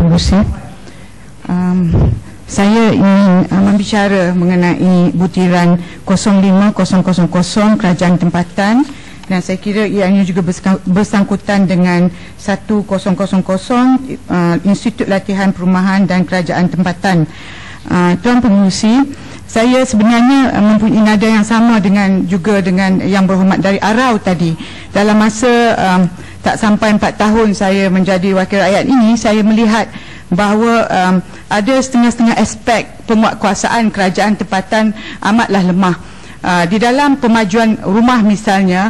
Pengerusi. Saya ingin membicara mengenai butiran 05000 Kerajaan Tempatan, dan saya kira ianya juga bersangkutan dengan 1000 Institut Latihan Perumahan dan Kerajaan Tempatan. Tuan Pengerusi, saya sebenarnya mempunyai nada yang sama dengan yang berhormat dari Arau tadi. Dalam masa tak sampai 4 tahun saya menjadi wakil rakyat ini, saya melihat bahawa ada setengah-setengah aspek penguatkuasaan kerajaan tempatan amatlah lemah. Di dalam pemajuan rumah misalnya,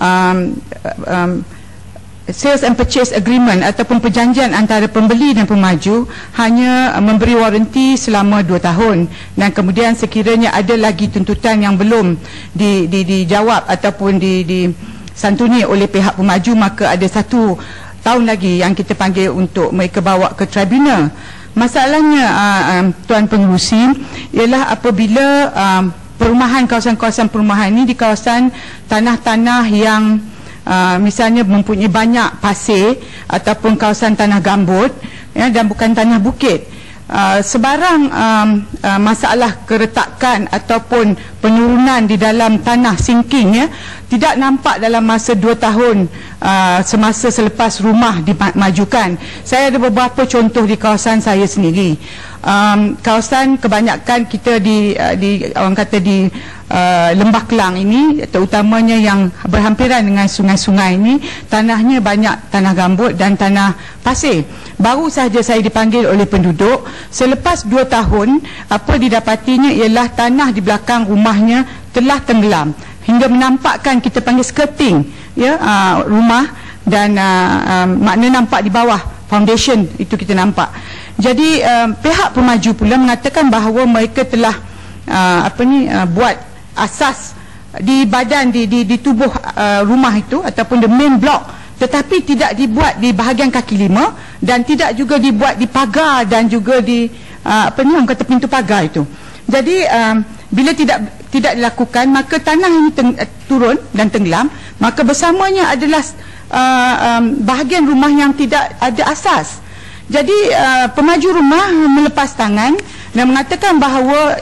sales and purchase agreement ataupun perjanjian antara pembeli dan pemaju hanya memberi waranti selama 2 tahun, dan kemudian sekiranya ada lagi tuntutan yang belum dijawab ataupun disantuni oleh pihak pemaju, maka ada 1 tahun lagi yang kita panggil untuk mereka bawa ke tribunal. Masalahnya Tuan Pengerusi ialah apabila perumahan, kawasan-kawasan perumahan ini di kawasan tanah-tanah yang misalnya mempunyai banyak pasir ataupun kawasan tanah gambut, ya, dan bukan tanah bukit, sebarang masalah keretakan ataupun penurunan di dalam tanah sinking, ya, tidak nampak dalam masa 2 tahun semasa selepas rumah dimajukan. Saya ada beberapa contoh di kawasan saya sendiri. Kawasan kebanyakan kita di orang kata di Lembah Kelang ini, terutamanya yang berhampiran dengan sungai-sungai ini, tanahnya banyak tanah gambut dan tanah pasir. Baru sahaja saya dipanggil oleh penduduk, selepas 2 tahun, apa didapatinya ialah tanah di belakang rumahnya telah tenggelam hingga menampakkan, kita panggil skirting, ya, rumah, dan makna nampak di bawah foundation itu kita nampak. Jadi pihak pemaju pula mengatakan bahawa mereka telah buat asas di badan di tubuh rumah itu ataupun the main block, tetapi tidak dibuat di bahagian kaki 5 dan tidak juga dibuat di pagar dan juga di orang kata pintu pagar itu. Jadi bila tidak dilakukan, maka tanah ini turun dan tenggelam, maka bersamanya adalah bahagian rumah yang tidak ada asas. Jadi pemaju rumah melepas tangan dan mengatakan bahawa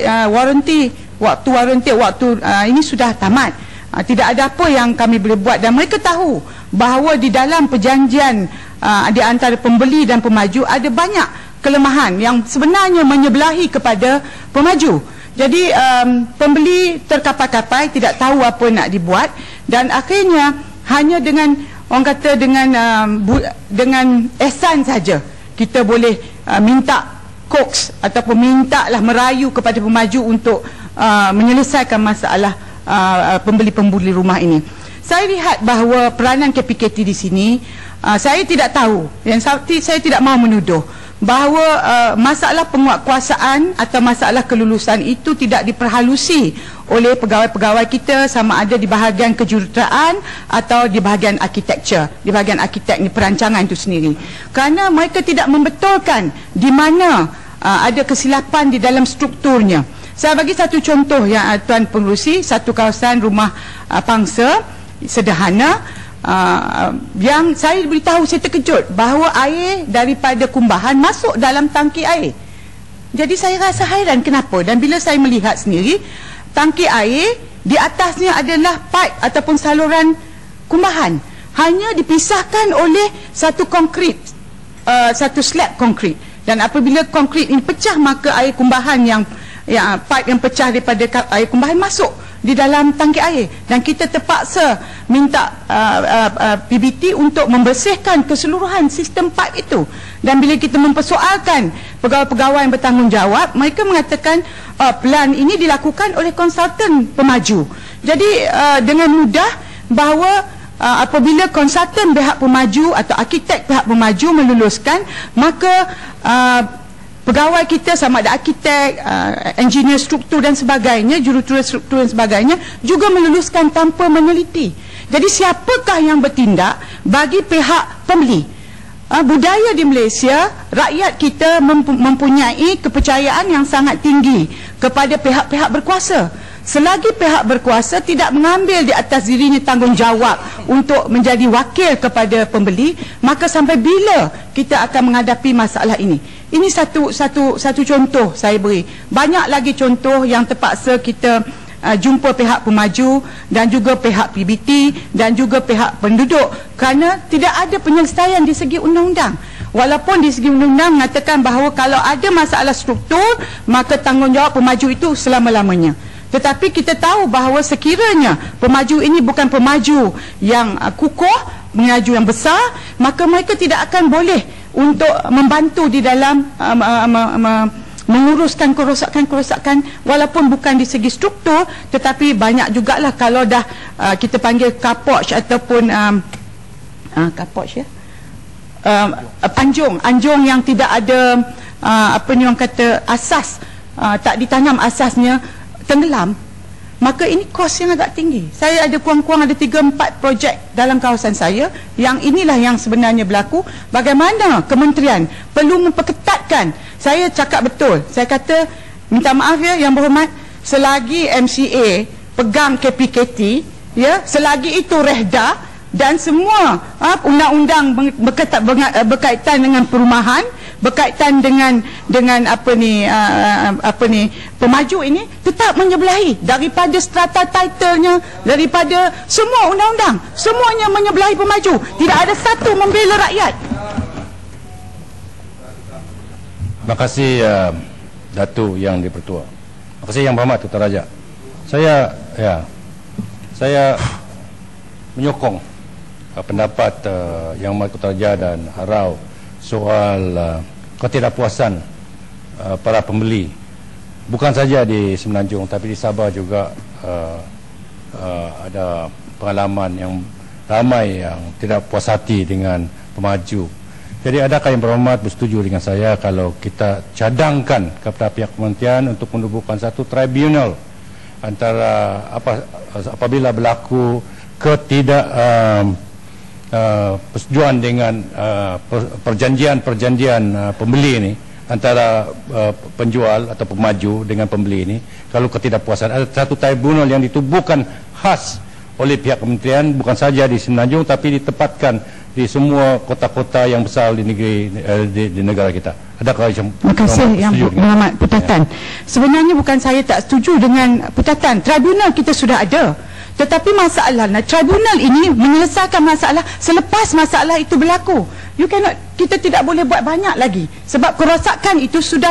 waktu ini sudah tamat. Tidak ada apa yang kami boleh buat, dan mereka tahu bahawa di dalam perjanjian di antara pembeli dan pemaju ada banyak kelemahan yang sebenarnya menyebelahi kepada pemaju. Jadi pembeli terkapai-kapai, tidak tahu apa nak dibuat, dan akhirnya hanya dengan orang kata dengan ehsan saja kita boleh minta coax ataupun mintalah merayu kepada pemaju untuk menyelesaikan masalah pembeli-pembeli rumah ini. Saya lihat bahawa peranan KPKT di sini, saya tidak tahu, dan saya tidak mahu menuduh bahawa masalah penguatkuasaan atau masalah kelulusan itu tidak diperhalusi oleh pegawai-pegawai kita, sama ada di bahagian kejuruteraan atau di bahagian architecture, di bahagian arkitek ni, perancangan itu sendiri, kerana mereka tidak membetulkan di mana ada kesilapan di dalam strukturnya. Saya bagi satu contoh yang Tuan Pengerusi, satu kawasan rumah pangsa sederhana, yang saya beritahu, saya terkejut bahawa air daripada kumbahan masuk dalam tangki air. Jadi saya rasa hairan kenapa, dan bila saya melihat sendiri, tangki air di atasnya adalah pipe ataupun saluran kumbahan, hanya dipisahkan oleh satu konkrit, satu slab konkrit, dan apabila konkrit ini pecah, maka air kumbahan yang pipe yang pecah daripada air kumbahan masuk di dalam tangki air, dan kita terpaksa minta PBT untuk membersihkan keseluruhan sistem pipe itu. Dan bila kita mempersoalkan pegawai-pegawai yang bertanggungjawab, mereka mengatakan plan ini dilakukan oleh konsultan pemaju. Jadi dengan mudah bahawa apabila konsultan pihak pemaju atau arkitek pihak pemaju meluluskan, maka pegawai kita, sama ada arkitek, engineer struktur dan sebagainya, jurutera struktur dan sebagainya, juga meluluskan tanpa meneliti. Jadi siapakah yang bertindak bagi pihak pembeli? Budaya di Malaysia, rakyat kita mempunyai kepercayaan yang sangat tinggi kepada pihak-pihak berkuasa. selagi pihak berkuasa tidak mengambil di atas dirinya tanggungjawab untuk menjadi wakil kepada pembeli, maka sampai bila kita akan menghadapi masalah ini? Ini satu contoh saya beri. Banyak lagi contoh yang terpaksa kita jumpa pihak pemaju dan juga pihak PBT dan juga pihak penduduk kerana tidak ada penyelesaian di segi undang-undang. Walaupun di segi undang-undang mengatakan bahawa kalau ada masalah struktur, maka tanggungjawab pemaju itu selama-lamanya. Tetapi kita tahu bahawa sekiranya pemaju ini bukan pemaju yang kukuh, pemaju yang besar, maka mereka tidak akan boleh untuk membantu di dalam menguruskan kerosakan walaupun bukan di segi struktur, tetapi banyak jugalah kalau dah kita panggil kapoch ataupun kapoch ya, anjung yang tidak ada apa ni orang kata asas, tak ditanam asasnya, tenggelam, maka ini kos yang agak tinggi. Saya ada kurang-kurang ada 3-4 projek dalam kawasan saya yang inilah yang sebenarnya berlaku. Bagaimana kementerian perlu memperketatkan. Saya cakap betul, saya kata minta maaf ya yang berhormat, selagi MCA pegang KPKT ya, selagi itu rehdah dan semua undang-undang berkaitan dengan perumahan, berkaitan dengan apa ni pemaju ini tetap menyebelahi daripada strata titlenya, daripada semua undang-undang, semuanya menyebelahi pemaju, tidak ada satu membela rakyat. Terima kasih Datuk Yang di-Pertua. Terima kasih Yang Berhormat Tuan Raja. Saya menyokong pendapat Yang Berhormat Tuan Raja dan Harau soal ketidakpuasan para pembeli, bukan saja di Semenanjung tapi di Sabah juga. Ada pengalaman yang ramai yang tidak puas hati dengan pemaju. Jadi adakah Yang Berhormat bersetuju dengan saya kalau kita cadangkan kepada pihak kementerian untuk menubuhkan satu tribunal antara apabila berlaku persetujuan dengan perjanjian pembeli ini antara penjual atau pemaju dengan pembeli ini, kalau ketidakpuasan ada satu tribunal yang ditubuhkan khas oleh pihak kementerian, bukan saja di Semenanjung tapi ditempatkan di semua kota-kota yang besar di negeri di negara kita. Adakah yang Terima kasih Yang Berhormat Putatan. Sebenarnya bukan saya tak setuju dengan Putatan. Tribunal kita sudah ada. Tetapi masalahnya tribunal ini menyelesaikan masalah selepas masalah itu berlaku. Kita tidak boleh buat banyak lagi sebab kerosakan itu sudah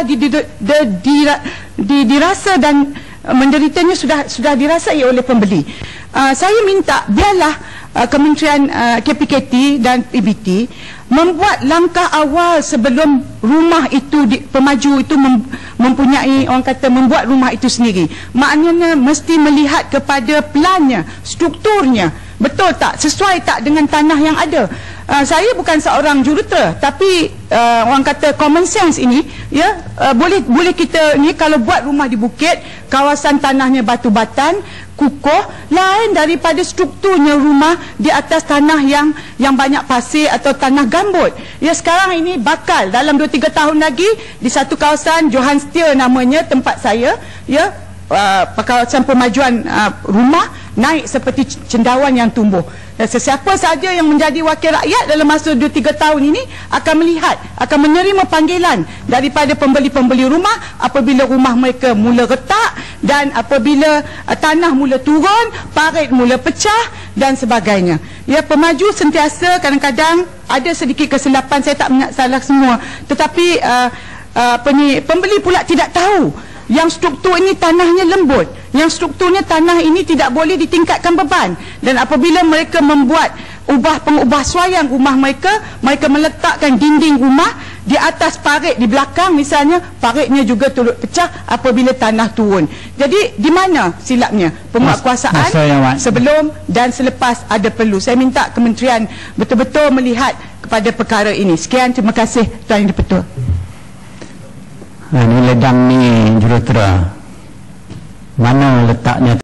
dirasa dan menderitanya sudah dirasai oleh pembeli. Saya minta biarlah Kementerian KPKT dan PBT membuat langkah awal sebelum rumah itu pemaju itu mempunyai, orang kata, membuat rumah itu sendiri. Maknanya mesti melihat kepada plannya, strukturnya, betul tak, sesuai tak dengan tanah yang ada. Saya bukan seorang jurutera, tapi orang kata common sense ini ya, boleh kita ni kalau buat rumah di bukit, kawasan tanahnya batu batan kukuh, lain daripada strukturnya rumah di atas tanah yang banyak pasir atau tanah gambut. Ya, sekarang ini bakal dalam 2-3 tahun lagi di satu kawasan Johan Steer namanya tempat saya ya, kawasan pemajuan rumah naik seperti cendawan yang tumbuh. Dan sesiapa saja yang menjadi wakil rakyat dalam masa 2-3 tahun ini akan melihat, akan menerima panggilan daripada pembeli-pembeli rumah apabila rumah mereka mula retak dan apabila tanah mula turun, parit mula pecah dan sebagainya. Ya, pemaju sentiasa kadang-kadang ada sedikit kesilapan, saya tak ingat salah semua. Tetapi pembeli pula tidak tahu yang struktur ini tanahnya lembut, yang strukturnya tanah ini tidak boleh ditingkatkan beban. Dan apabila mereka membuat pengubah suaian rumah mereka meletakkan dinding rumah di atas parit di belakang misalnya, paritnya juga turut pecah apabila tanah turun. Jadi di mana silapnya? Penguatkuasaan sebelum dan selepas ada perlu. Saya minta kementerian betul-betul melihat kepada perkara ini. Sekian, terima kasih Tuan Yang di-Pertua. Ini ledang ni jurutera, mana letaknya?